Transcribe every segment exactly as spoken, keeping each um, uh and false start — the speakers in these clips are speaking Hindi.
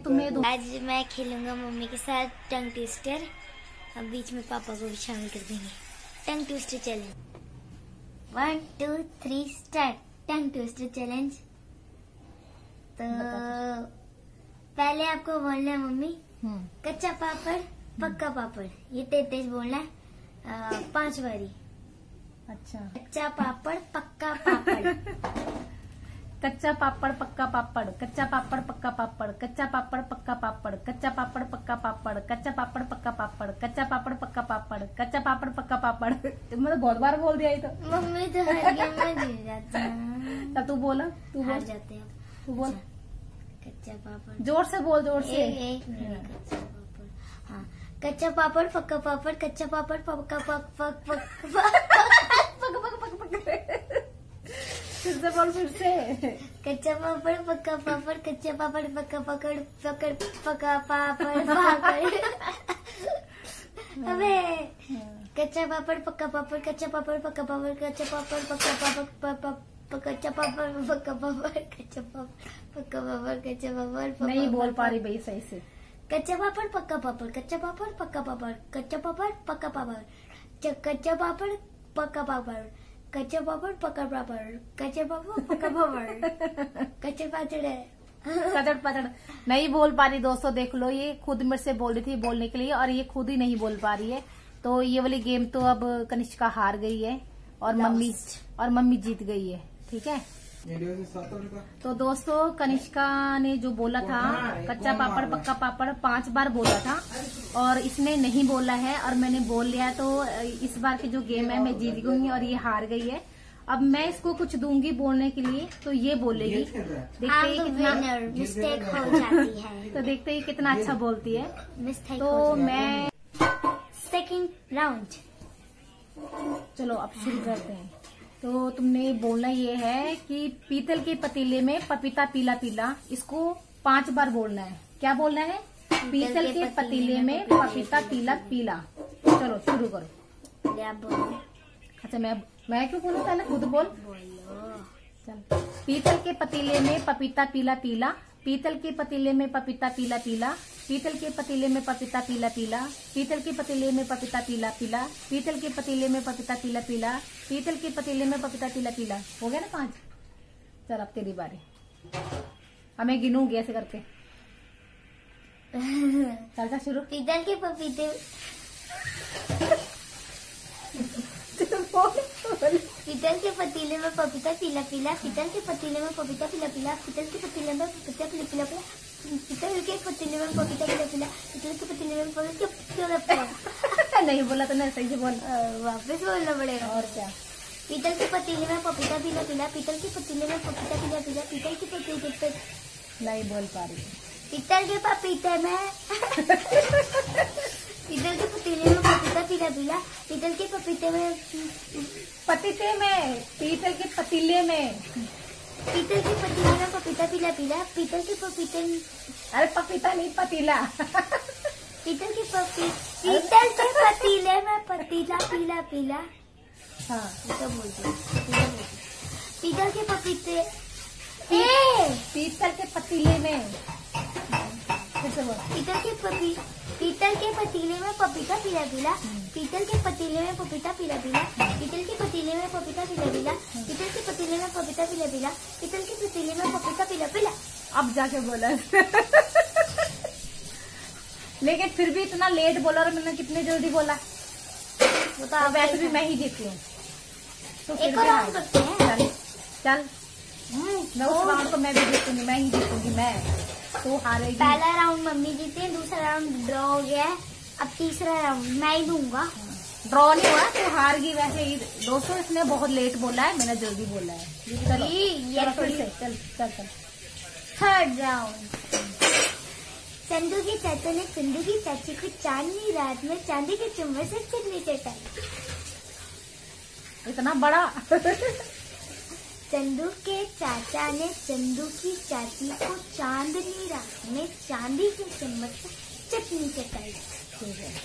तुम्हें दूं। आज मैं खेलूंगा मम्मी के साथ टंग ट्विस्टर। अब बीच में पापा को भी शामिल कर देंगे। Tongue twister challenge. One two three start. Tongue twister challenge. तो पहले आपको बोलना है मम्मी, कच्चा पापड़ पक्का पापड़। ये तेज तेज बोलना है, आ, पांच बारी। अच्छा। कच्चा पापड़ पक्का पापड़। कच्चा पापड़ पक्का पापड़, कच्चा पापड़ पक्का पापड़, कच्चा पापड़ पक्का पापड़, कच्चा पापड़ पक्का पापड़, कच्चा पापड़ पक्का पापड़, कच्चा पापड़ पक्का पापड़, कच्चा पापड़ पक्का पापड़। मतलब बहुत बार बोल दिया ये तो। मम्मी तो हर गेम में जीत जाती है। तब तू बोला, तू हार बोल, जाते हैं। तू बोल। कच्चा पापड़। जोर से बोल, जोर से। एक मिनट। कच्चा पापड़। हाँ, कच्चा पापड़ पक्का पापड़, कच्चा पापड़ पक्का पक पक पक पक पक पक पक। फिर से बोल, फिर से। कच्चा पापड़ पक्का पापड़, कच्चा पापड़ पक्का पकड़ पकड़ पक्का पापड़ पापड़। अबे कच्चा पापड़ पक्का पापड़, कच्चा पापड़ पक्का पापड़, कच्चा पापड़ पक्का पापड़, कच्चा पापड़ पक्का पापड़, कच्चा पापड़ पक्का पापड़, कच्चा पापड़। नहीं बोल पा रही भाई सही से। कच्चा पापड़ पक्का पापड़, कच्चा पापड़ पक्का पापड़, कच्चा पापड़ पक्का पापड़, कच्चा पापड़ पक्का पापड़, कच्चा पापड़ पक्का पापड़, कच्चा पापड़ पक्का पापड़, कच्चे पापड़ है। कचड़ पचड़ नहीं बोल पा रही दोस्तों, देख लो ये खुद मेरे से बोल रही थी बोलने के लिए और ये खुद ही नहीं बोल पा रही है। तो ये वाली गेम तो अब कनिष्का हार गई है और मम्मी और मम्मी जीत गई है। ठीक है, तो दोस्तों कनिष्का ने जो बोला था कच्चा पापड़ पक्का पापड़ पांच बार बोला था और इसने नहीं बोला है और मैंने बोल लिया, तो इस बार की जो गेम है मैं जीत गई और ये हार गई है। अब मैं इसको कुछ दूंगी बोलने के लिए तो ये बोलेगी। देखते ही कितना मिस्टेक हो जाती है, तो देखते ही कितना अच्छा बोलती है। मिस्टेक तो हो जाती है। मैं सेकंड राउंड। चलो अब शुरू करते हैं। तो तुमने बोलना ये है कि पीतल के पतीले में पपीता पीला पीला, इसको पांच बार बोलना है। क्या बोलना है? पीतल के पतीले में पपीता पीला पीला। चलो शुरू करो। पहले आप बोलो। अच्छा मैं मैं क्यों बोलूं, पहले खुद बोल। बोलो। चल। पीतल के पतीले में पपीता पीला पीला, पीतल के पतीले में पपीता पीला पीला, पीतल के पतीले में पपीता पीला पीला, पीतल के पतीले में पपीता पीला पीला, पीतल के पतीले में पपीता पीला पीला, पीतल के पतीले में पपीता पीला पीला। हो गया ना पांच? चल अब तेरी बारी। अब मैं गिनूंगी ऐसे करके। चल चल शुरू। पीतल के पपीते पीतल के पतीले में पपीता पीला पीला, पीतल के पतीले में पपीता पीला पीला, पीतल के पतीले में पपीता पीला पीला पीला, पीतल के पतीले में पपीता पीला पीला, पीतल के पतीले में पपीता पीला पीला। नहीं बोला तो नहीं, सही से बोल। वापस बोलना पड़ेगा। और क्या? पीतल के पतीले में पपीता पीला पीला, पीतल के पतीले में पपीता पीला पीला, पीतल के पतीले नहीं बोल पा रही। पीतल के पपीते में पीतल के पतीले में पपीता पीला पीला, पीतल के पपीते में पतीते में पीतल के पतीले में पीतल के पतीले में पपीता पीला पीला, पीतल के पपीते में अरे पपीता नहीं पतीला। पीतल के पपी पीतल के पतीले में पतीला पीला पीला। हाँ तो बोलती पीतल के पपीते पीतल के पतीले में पीतल के पपी पीतल के पतीले में पपीता पीला पीला, पीतल के पतीले में पपीता पीला पीला, पीतल के पतीले में पपीता पीला पीला, पीतल के पतीले में पपीता पीला पीला, पीतल के पतीले में पपीता पीला पीला। अब जाके बोला। लेकिन फिर भी इतना लेट बोला और मैंने कितने जल्दी बोला। वो तो वैसे भी मैं ही जीती हूँ। तो एक और राउंड करते हैं। चल चल उस राउंड को मैं भी जीतूंगी, मैं ही जीतूंगी। मैं तो हारेगी। पहला राउंड मम्मी जीती है, दूसरा राउंड ड्रॉ हो गया है, अब तीसरा राउंड मैं ही दूंगा। ड्रॉ नहीं हुआ तो हार गई। वैसे ही दोस्तों इसने बहुत लेट बोला है, मैंने जल्दी बोला है। चलो ये फिर से चल चल चल। Third round. चंदू की चाचा ने चंदू की चाची को चांदनी रात में चांदी के चम्मच से चटनी चटाई। इतना बड़ा। चंदू के चाचा ने चंदू की चाची को चांदनी रात में चांदी के चम्मच से चटनी चटाई। ठीक है,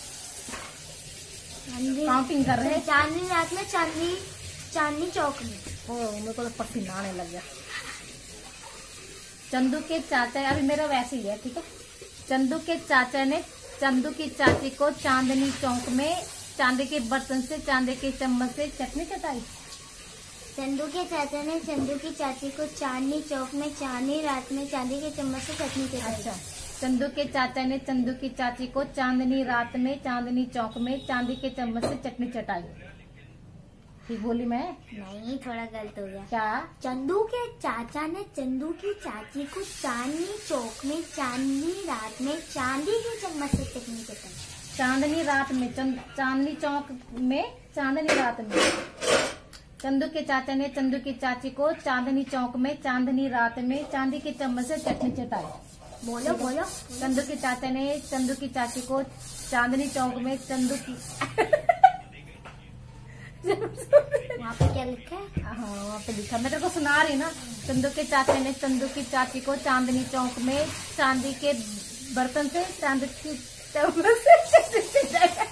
काउंटिंग कर रहे हैं। चांदनी रात में चांदनी चांदनी चौक में। ओ मेरे को तो पसीना आने लग गया। चंदू के चाचा, अभी मेरा वैसे ही है, ठीक है। चंदू के चाचा ने चंदू की चाची को चांदनी चौक में चांदी के बर्तन से चांदी के चम्मच से चटनी चटाई। चंदू के चाचा ने चंदू की चाची को चांदनी चौक में चांदनी रात में चांदी के चम्मच से चटनी चटाई। अच्छा, चंदू के चाचा ने चंदू की चाची को चांदनी रात में चांदनी चौक में चांदी के चम्मच से चटनी चटाई। ठीक बोली मैं? नहीं, थोड़ा गलत हो गया। क्या? चंदू के चाचा ने चंदू की चाची को चांदनी चौक में चांदनी रात में चांदी के चम्मच से चटनी चटाई। चांदनी रात में, चांदनी चौक में चांदनी रात में। चंदू के चाचा ने चंदू की चाची को चांदनी चौक में चांदनी रात में चांदी के चम्मच से चटनी चटाई। बोलो बोलो। चंदू के चाचा ने चंदू की चाची को चांदनी चौक में चंदू की वहाँ पे क्या लिखा है? हाँ, वहाँ पे लिखा, मैं तेरे को सुना रही ना। चंदू के चाचा ने चंदू की चाची को चांदनी चौक में चांदी के बर्तन से चांदी की चम्मच से चटनी चटाई।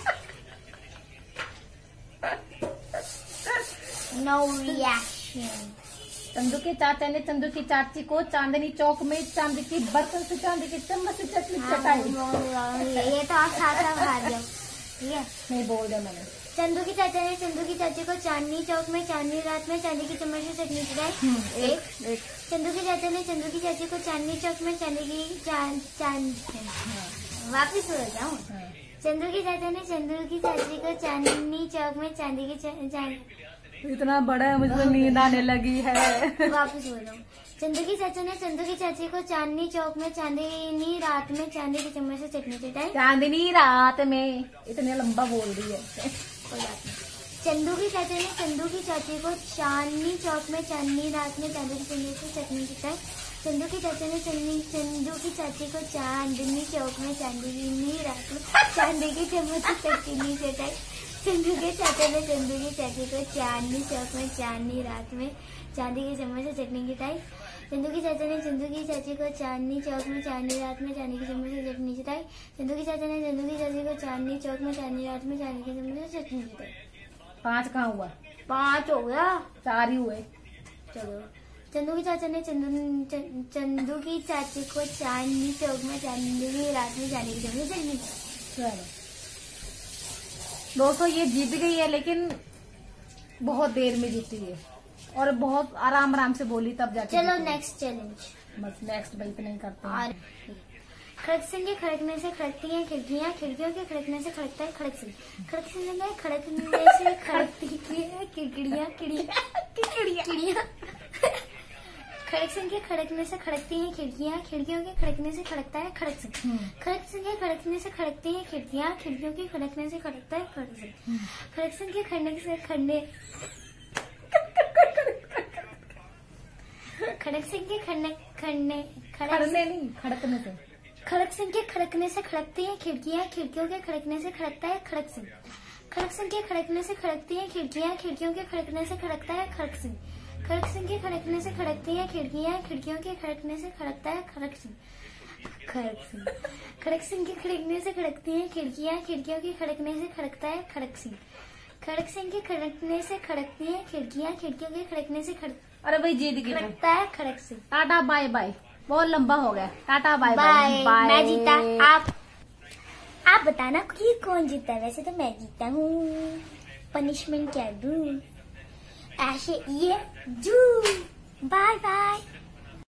No reaction. चंदू के चाचा ने चंदू की चाची को चांदनी चौक में चांदी के बर्तन से चांदी के चम्मच से चटनी चटाई। ये तो आप साथ साथ हार जाओ, ठीक है? नहीं बोल दिया मैंने। चंदू की चाचा ने चंदू की चाची को चांदनी चौक में चांदनी रात में चांदी की चम्मच से चटनी चटाई। एक एक चंदू की चाचा ने चंदू की चाची को चांदनी चौक में चांदी की चांद चांद वापिस हो जाऊँ। चंदू की चाचा ने चंदू की चाची को चांदनी चौक में चांदी की चांद, इतना बड़ा है, मुझे नींद आने लगी है। वापिस हो जाऊँ। चंदू की चाचा ने चंदू की चाची को चांदनी चौक में चांदनी रात में चांदी की चम्मच से चटनी चटाई। चांदनी रात में, इतने लंबा बोल रही है। कोई बात नहीं। चंदू की चाचा ने चंदू की चाची को चांदनी चौक में चांदनी रात में चांदी की चम्मच से चटनी चटाई। चंदू की चाचा ने चंदनी चंदू की चाची को चांदनी चौक में चांदनी रात में चांदी की चम्मच से चटनी चटाई। चंदू के चाचा ने चंदू की चाची को चांदनी चौक में चांदनी रात में चांदी की चम्मच से चटनी चटाई। चंदू की चाचा ने चंदू की चाची को चांदनी चौक में चांदनी रात में चांदी की चम्मच से चटनी चटाई। चंदू की चाचा ने चंदू की चाची को चांदनी चौक में चांदनी रात में चांदी की चम्मच से चटनी चटाई। पांच कहाँ हुआ? पांच हो गया, चार ही हुए। चलो। चंदू की चाचा ने चंदू चंदू की चाची को चांदनी चौक में चांदनी रात में चांदी की चम्मच से चटनी चटाई। दोस्तों ये जीत गई है, लेकिन बहुत देर में जीती है और बहुत आराम आराम से बोली तब जाके। चलो नेक्स्ट चैलेंज। बस नेक्स्ट भाई इतना ही करते हैं। और खड़क सिंह के खड़कने से खड़कती हैं खिड़कियां, खिड़कियों के खड़कने से खड़कता है खड़क सिंह। खड़क सिंह के खड़कने से खड़कती है खिड़कियां खिड़कियां खिड़कियां। खड़क सिंह के खड़कने से खड़कती हैं खिड़कियां, खिड़कियों के खड़कने से खड़कता है खड़क सिंह। खड़क सिंह के खड़कने से खड़कती हैं खिड़कियां, खिड़कियों के खड़कने से खड़कता है खड़क सिंह। खड़क सिंह के खड़ने से खड़ने खड़क सिंह के खड़ने खड़ने खड़ने नहीं, खड़कने से। खड़क सिंह के खड़कने से खड़कती हैं खिड़कियां, खिड़कियों के खड़कने से खड़कता है खड़क सिंह। खड़क सिंह के खड़कने से खड़कती हैं खिड़कियां, खिड़कियों के खड़कने से खड़कता है खड़क सिंह। खड़क सिंह के खड़कने से खड़कती हैं खिड़कियां, खिड़कियों के खड़कने से खड़कता है खड़क सिंह। खड़क सिंह खड़क सिंह के खड़कने से खड़कती हैं खिड़कियां, खिड़कियों के खड़कने से खड़कता है खड़क सिंह। खड़क सिंह के खड़कने से खड़कती हैं खिड़कियां, खिड़कियों के खड़कने से खड़क अरे भाई जीत गई। खड़कता है Khadak Singh. Tata bye bye, बहुत लंबा हो गया। Tata bye bye. बाय। मैं जीता। आप आप बताना कि कौन जीता? वैसे तो मैं जीता हूँ। पनिशमेंट क्या दूँ? ऐसे ये जू। Bye bye.